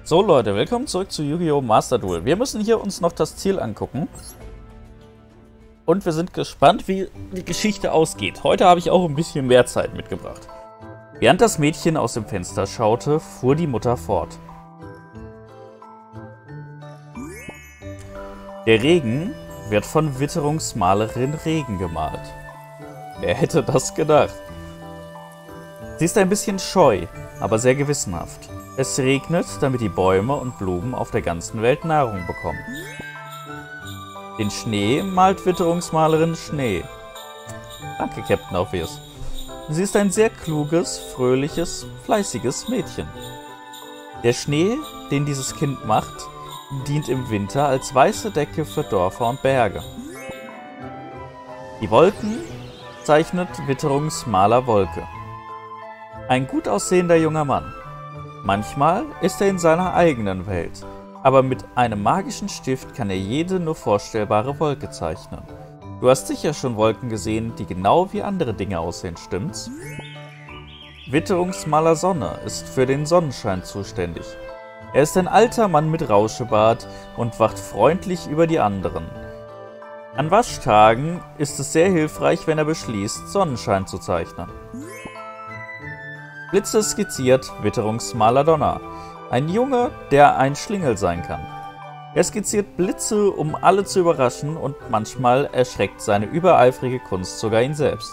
So Leute, willkommen zurück zu Yu-Gi-Oh! Master Duel. Wir müssen hier uns noch das Ziel angucken. Und wir sind gespannt, wie die Geschichte ausgeht. Heute habe ich auch ein bisschen mehr Zeit mitgebracht. Während das Mädchen aus dem Fenster schaute, fuhr die Mutter fort. Der Regen wird von Witterungsmalerin Regen gemalt. Wer hätte das gedacht? Sie ist ein bisschen scheu, aber sehr gewissenhaft. Es regnet, damit die Bäume und Blumen auf der ganzen Welt Nahrung bekommen. Den Schnee malt Witterungsmalerin Schnee. Danke, Captain Obvious. Sie ist ein sehr kluges, fröhliches, fleißiges Mädchen. Der Schnee, den dieses Kind macht, dient im Winter als weiße Decke für Dörfer und Berge. Die Wolken zeichnet Witterungsmaler Wolke. Ein gut aussehender junger Mann. Manchmal ist er in seiner eigenen Welt, aber mit einem magischen Stift kann er jede nur vorstellbare Wolke zeichnen. Du hast sicher schon Wolken gesehen, die genau wie andere Dinge aussehen, stimmt's? Witterungsmaler Sonne ist für den Sonnenschein zuständig. Er ist ein alter Mann mit Rauschebart und wacht freundlich über die anderen. An Waschtagen ist es sehr hilfreich, wenn er beschließt, Sonnenschein zu zeichnen. Blitze skizziert Witterungsmaler Donner, ein Junge, der ein Schlingel sein kann. Er skizziert Blitze, um alle zu überraschen, und manchmal erschreckt seine übereifrige Kunst sogar ihn selbst.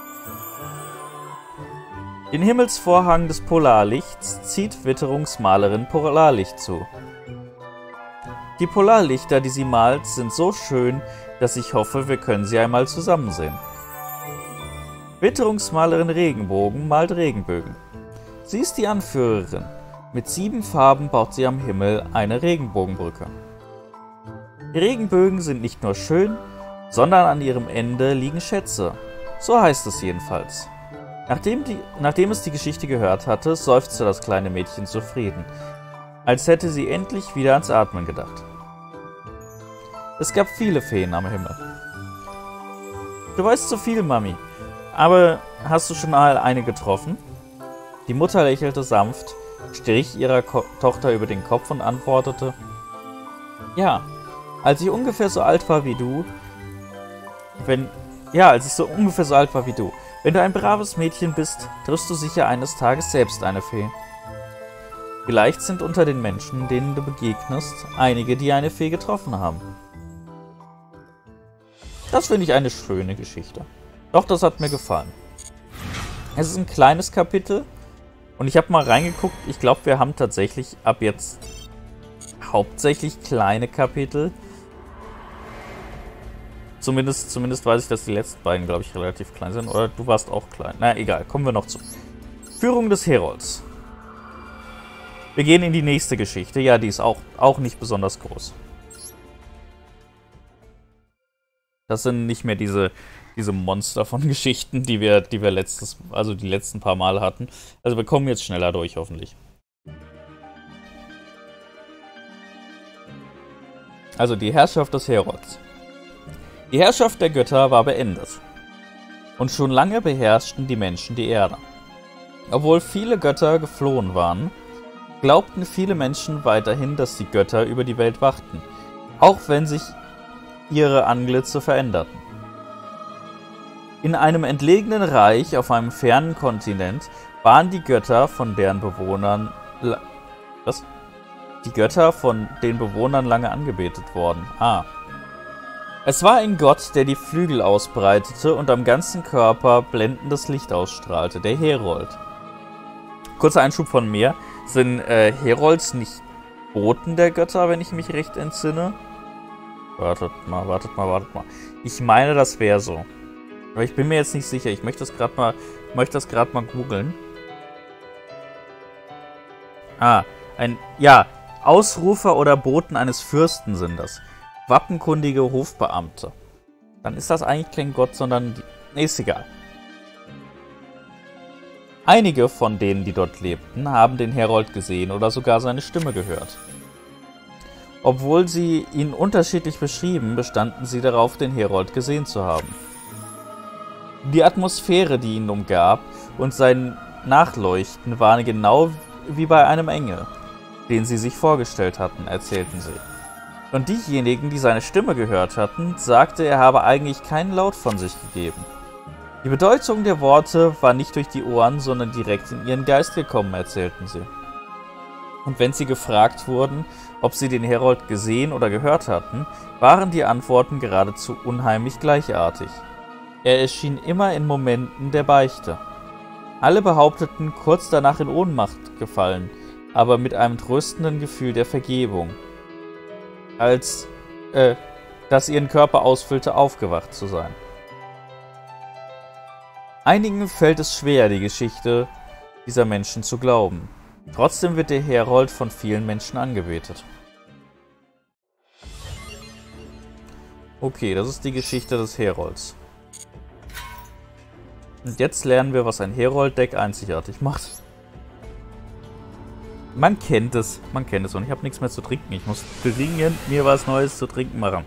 Den Himmelsvorhang des Polarlichts zieht Witterungsmalerin Polarlicht zu. Die Polarlichter, die sie malt, sind so schön, dass ich hoffe, wir können sie einmal zusammen sehen. Witterungsmalerin Regenbogen malt Regenbögen. Sie ist die Anführerin. Mit 7 Farben baut sie am Himmel eine Regenbogenbrücke. Die Regenbögen sind nicht nur schön, sondern an ihrem Ende liegen Schätze. So heißt es jedenfalls. Nachdem es die Geschichte gehört hatte, seufzte das kleine Mädchen zufrieden, als hätte sie endlich wieder ans Atmen gedacht. Es gab viele Feen am Himmel. Du weißt zu viel, Mami. Aber hast du schon mal eine getroffen? Die Mutter lächelte sanft, strich ihrer Tochter über den Kopf und antwortete: Ja, als ich ungefähr so alt war wie du. Wenn du ein braves Mädchen bist, triffst du sicher eines Tages selbst eine Fee. Vielleicht sind unter den Menschen, denen du begegnest, einige, die eine Fee getroffen haben. Das finde ich eine schöne Geschichte. Doch, das hat mir gefallen. Es ist ein kleines Kapitel und ich habe mal reingeguckt. Ich glaube, wir haben tatsächlich ab jetzt hauptsächlich kleine Kapitel. Zumindest weiß ich, dass die letzten beiden, glaube ich, relativ klein sind. Oder du warst auch klein. Na, egal. Kommen wir noch zu. Führung des Herolds. Wir gehen in die nächste Geschichte. Ja, die ist auch nicht besonders groß. Das sind nicht mehr diese Monster von Geschichten, die wir die letzten paar Mal hatten. Also wir kommen jetzt schneller durch, hoffentlich. Also die Herrschaft des Herolds. Die Herrschaft der Götter war beendet. Und schon lange beherrschten die Menschen die Erde. Obwohl viele Götter geflohen waren, glaubten viele Menschen weiterhin, dass die Götter über die Welt wachten, auch wenn sich ihre Antlitze veränderten. In einem entlegenen Reich auf einem fernen Kontinent waren die Götter von den Bewohnern lange angebetet worden. Es war ein Gott, der die Flügel ausbreitete und am ganzen Körper blendendes Licht ausstrahlte, der Herold. Kurzer Einschub von mir. Sind Herolds nicht Boten der Götter, wenn ich mich recht entsinne? Wartet mal. Ich meine, das wäre so. Aber ich bin mir jetzt nicht sicher. Ich möchte das gerade mal googeln. Ausrufer oder Boten eines Fürsten sind das. Wappenkundige Hofbeamte. Dann ist das eigentlich kein Gott, sondern... ist egal. Einige von denen, die dort lebten, haben den Herold gesehen oder sogar seine Stimme gehört. Obwohl sie ihn unterschiedlich beschrieben, bestanden sie darauf, den Herold gesehen zu haben. Die Atmosphäre, die ihn umgab, und sein Nachleuchten waren genau wie bei einem Engel. den sie sich vorgestellt hatten, erzählten sie. Und diejenigen, die seine Stimme gehört hatten, sagte, er habe eigentlich keinen Laut von sich gegeben. Die Bedeutung der Worte war nicht durch die Ohren, sondern direkt in ihren Geist gekommen, erzählten sie. Und wenn sie gefragt wurden, ob sie den Herold gesehen oder gehört hatten, waren die Antworten geradezu unheimlich gleichartig. Er erschien immer in Momenten der Beichte. Alle behaupteten, kurz danach in Ohnmacht gefallen, aber mit einem tröstenden Gefühl der Vergebung, als das ihren Körper ausfüllte, aufgewacht zu sein. Einigen fällt es schwer, die Geschichte dieser Menschen zu glauben. Trotzdem wird der Herold von vielen Menschen angebetet. Okay, das ist die Geschichte des Herolds. Und jetzt lernen wir, was ein Herold-Deck einzigartig macht. Man kennt es und ich habe nichts mehr zu trinken. Ich muss dringend mir was Neues zu trinken machen.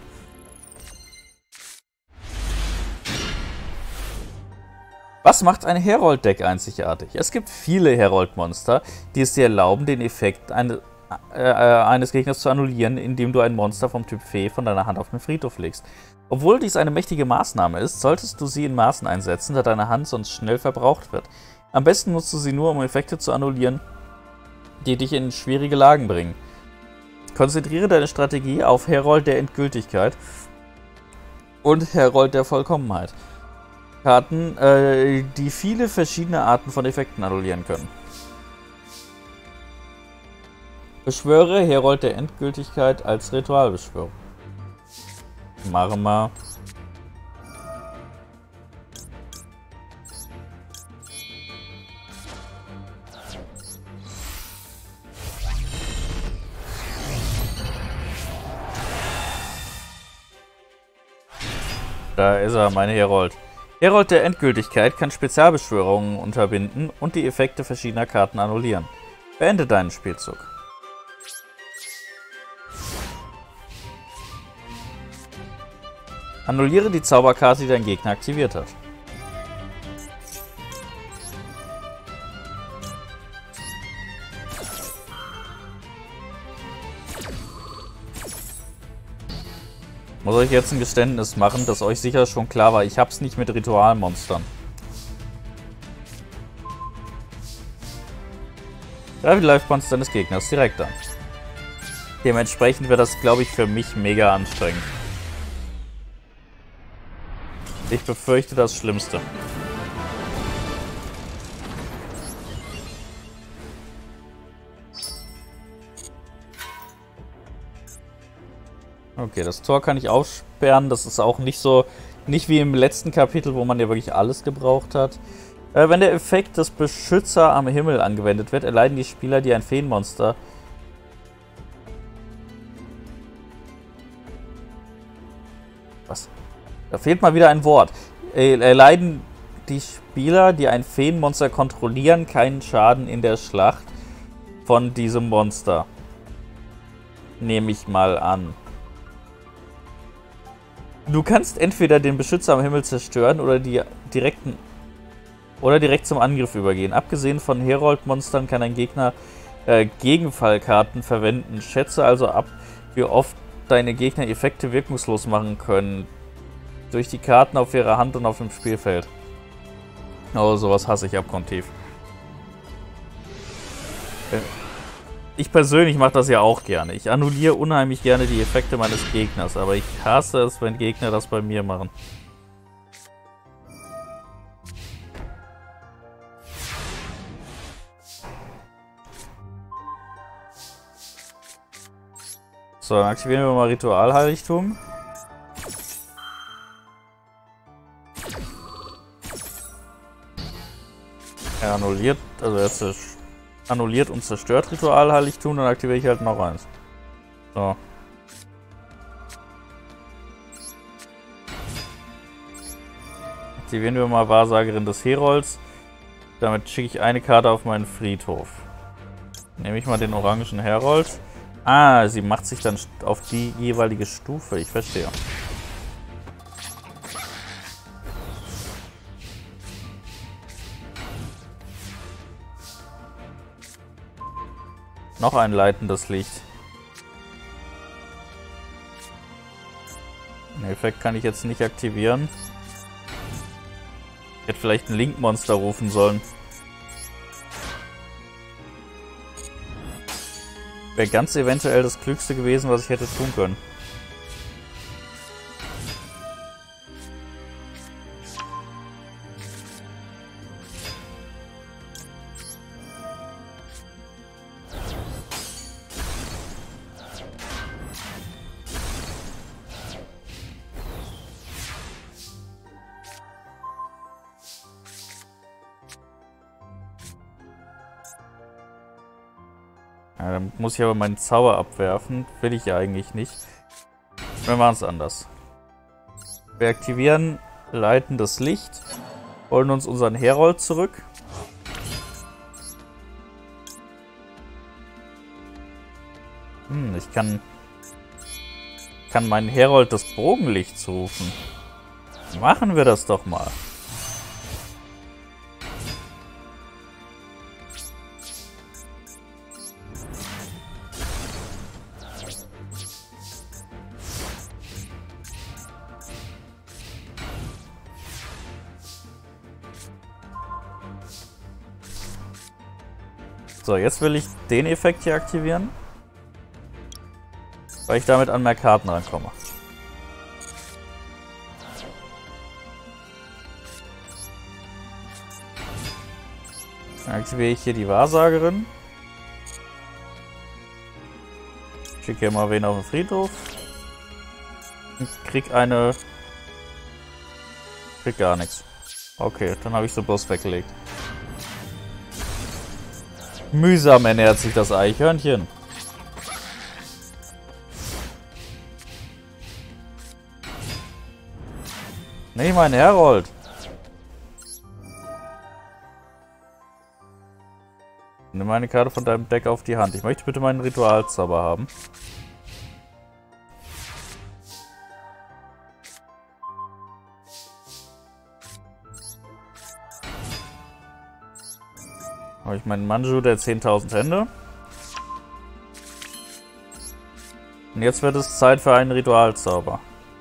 Was macht ein Herold-Deck einzigartig? Es gibt viele Herold-Monster, die es dir erlauben, den Effekt eines Gegners zu annullieren, indem du ein Monster vom Typ Fee von deiner Hand auf den Friedhof legst. Obwohl dies eine mächtige Maßnahme ist, solltest du sie in Maßen einsetzen, da deine Hand sonst schnell verbraucht wird. Am besten nutzt du sie nur, um Effekte zu annullieren, die dich in schwierige Lagen bringen. Konzentriere deine Strategie auf Herold der Endgültigkeit und Herold der Vollkommenheit. Karten, die viele verschiedene Arten von Effekten annullieren können. Beschwöre Herold der Endgültigkeit als Ritualbeschwörung. Machen wir. Da ist er, meine Herold. Herold der Endgültigkeit kann Spezialbeschwörungen unterbinden und die Effekte verschiedener Karten annullieren. Beende deinen Spielzug. Annulliere die Zauberkarte, die dein Gegner aktiviert hat. Ich muss euch jetzt ein Geständnis machen, das euch sicher schon klar war. Ich hab's nicht mit Ritualmonstern. Greife die Life-Points deines Gegners direkt an. Dementsprechend wird das, glaube ich, für mich mega anstrengend. Ich befürchte das Schlimmste. Okay, das Tor kann ich aufsperren. Das ist auch nicht so, nicht wie im letzten Kapitel, wo man ja wirklich alles gebraucht hat. Wenn der Effekt des Beschützer am Himmel angewendet wird, erleiden die Spieler, die ein Feenmonster... Was? Da fehlt mal wieder ein Wort. Erleiden die Spieler, die ein Feenmonster kontrollieren, keinen Schaden in der Schlacht von diesem Monster. Nehme ich mal an. Du kannst entweder den Beschützer am Himmel zerstören oder direkt zum Angriff übergehen. Abgesehen von Herold-Monstern kann ein Gegner Gegenfallkarten verwenden. Schätze also ab, wie oft deine Gegner Effekte wirkungslos machen können. Durch die Karten auf ihrer Hand und auf dem Spielfeld. Oh, sowas hasse ich abgrundtief. Ich persönlich mache das ja auch gerne. Ich annulliere unheimlich gerne die Effekte meines Gegners, aber ich hasse es, wenn Gegner das bei mir machen. So, dann aktivieren wir mal Ritualheiligtum. Er annulliert, also er annulliert und zerstört Ritualheiligtum, dann aktiviere ich halt noch eins. So. Aktivieren wir mal Wahrsagerin des Herolds. Damit schicke ich eine Karte auf meinen Friedhof. Nehme ich mal den orangen Herold. Ah, sie macht sich dann auf die jeweilige Stufe. Ich verstehe. Noch ein leitendes Licht. Den Effekt kann ich jetzt nicht aktivieren. Ich hätte vielleicht ein Link-Monster rufen sollen. Wäre ganz eventuell das Klügste gewesen, was ich hätte tun können. Ja, dann muss ich aber meinen Zauber abwerfen. Will ich ja eigentlich nicht. Wir machen es anders. Wir aktivieren leitendes Licht. Holen uns unseren Herold zurück. Ich kann meinen Herold des Bogenlichts rufen. Machen wir das doch mal. So, jetzt will ich den Effekt hier aktivieren, weil ich damit an mehr Karten rankomme. Dann aktiviere ich hier die Wahrsagerin. Schicke hier mal wen auf den Friedhof. Und krieg gar nichts. Okay, dann habe ich sie bloß weggelegt. Mühsam ernährt sich das Eichhörnchen. Nee, mein Herold. Nimm eine Karte von deinem Deck auf die Hand. Ich möchte bitte meinen Ritualzauber haben. Habe ich meinen Manju, der 10.000 Hände. Und jetzt wird es Zeit für einen Ritualzauber.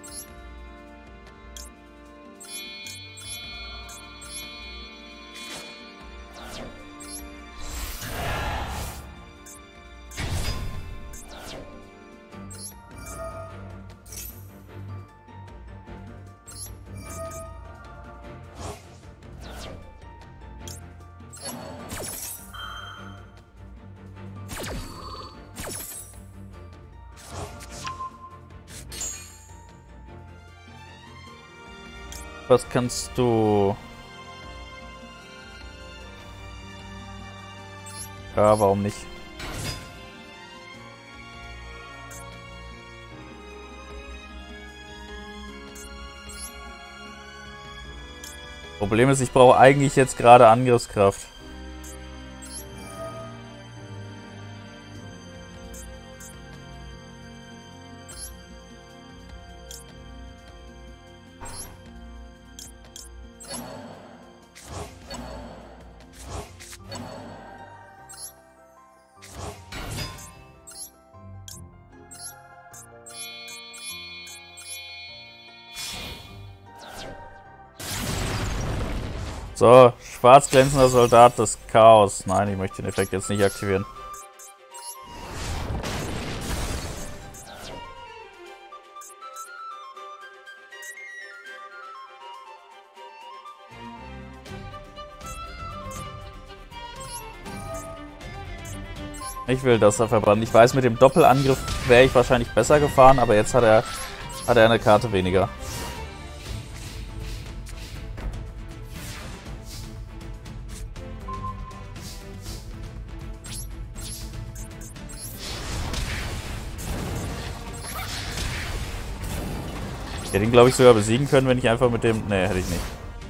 Was kannst du... Ja, warum nicht? Problem ist, ich brauche eigentlich jetzt gerade Angriffskraft. So, schwarz glänzender Soldat des Chaos. Nein, ich möchte den Effekt jetzt nicht aktivieren. Ich will, dass er verbrannt. Ich weiß, mit dem Doppelangriff wäre ich wahrscheinlich besser gefahren, aber jetzt hat er eine Karte weniger. Ich hätte ihn, glaube ich, sogar besiegen können, wenn ich einfach mit dem... Ne, hätte ich nicht.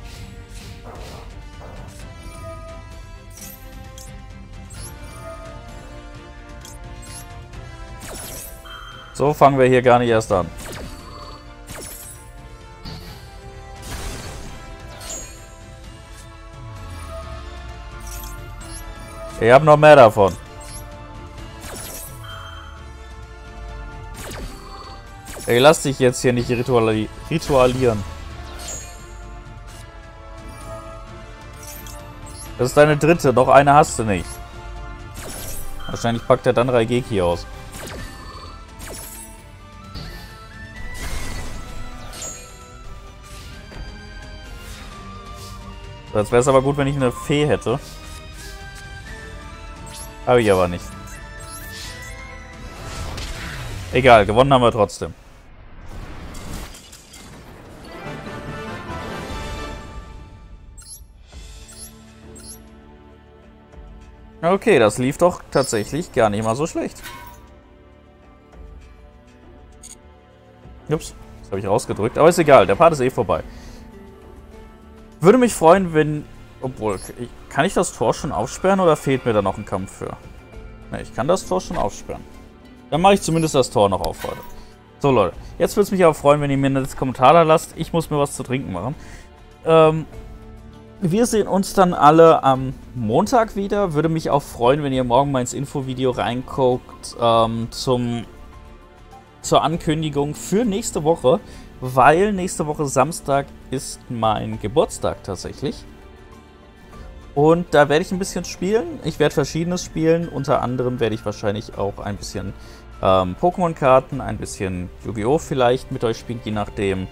So fangen wir hier gar nicht erst an. Ich habe noch mehr davon. Ey, lass dich jetzt hier nicht ritualieren. Das ist deine dritte, noch eine hast du nicht. Wahrscheinlich packt er dann Raigeki aus. So, jetzt wäre es aber gut, wenn ich eine Fee hätte. Habe ich aber nicht. Egal, gewonnen haben wir trotzdem. Okay, das lief doch tatsächlich gar nicht mal so schlecht. Ups, das habe ich rausgedrückt. Aber ist egal, der Part ist eh vorbei. Würde mich freuen, wenn... Obwohl, kann ich das Tor schon aufsperren oder fehlt mir da noch ein Kampf für? Ne, ich kann das Tor schon aufsperren. Dann mache ich zumindest das Tor noch auf, Leute. So, Leute. Jetzt würde es mich aber freuen, wenn ihr mir einen Kommentar da lasst. Ich muss mir was zu trinken machen. Wir sehen uns dann alle am Montag wieder. Würde mich auch freuen, wenn ihr morgen mal ins Infovideo reinguckt zur Ankündigung für nächste Woche, weil nächste Woche Samstag ist mein Geburtstag tatsächlich. Und da werde ich ein bisschen spielen. Ich werde Verschiedenes spielen. Unter anderem werde ich wahrscheinlich auch ein bisschen Pokémon-Karten, ein bisschen Yu-Gi-Oh! Vielleicht mit euch spielen, je nachdem,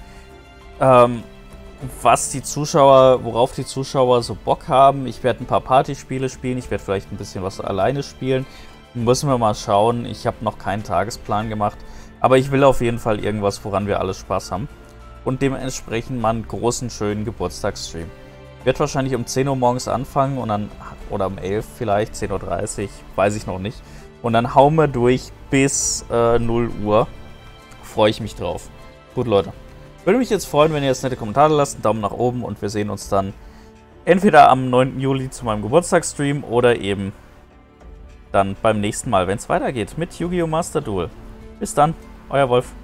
worauf die Zuschauer so Bock haben. Ich werde ein paar Partyspiele spielen. Ich werde vielleicht ein bisschen was alleine spielen. Müssen wir mal schauen. Ich habe noch keinen Tagesplan gemacht. Aber ich will auf jeden Fall irgendwas, woran wir alle Spaß haben. Und dementsprechend mal einen großen, schönen Geburtstagsstream. Wird wahrscheinlich um 10 Uhr morgens anfangen und dann, oder um 11 vielleicht, 10:30 Uhr, weiß ich noch nicht. Und dann hauen wir durch bis 0 Uhr. Freue ich mich drauf. Gut, Leute. Würde mich jetzt freuen, wenn ihr jetzt nette Kommentare lasst, einen Daumen nach oben und wir sehen uns dann entweder am 9. Juli zu meinem Geburtstagsstream oder eben dann beim nächsten Mal, wenn es weitergeht mit Yu-Gi-Oh! Master Duel. Bis dann, euer Wolf.